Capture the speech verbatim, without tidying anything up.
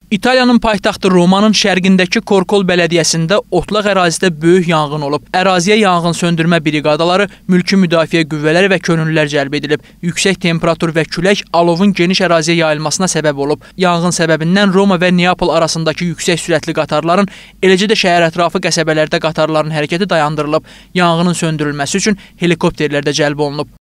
İtaliyanın paytaxtı Romanın şərqindəki Korkol bələdiyyəsində otlaq ərazidə böyük yanğın olub. Əraziyə yanğın söndürmə briqadaları, mülki müdafiə qüvvələri və könüllülər cəlb edilib. Yüksək temperatur və külək alovun geniş əraziyə yayılmasına səbəb olub. Yanğın səbəbindən Roma və Neapol arasındakı yüksək sürətli qatarların, eləcə də şəhər ətrafı qəsəbələrdə qatarların hərəkəti dayandırılıb. Yanğının söndürülməsi üçün helikopterlər də cəlb olunub.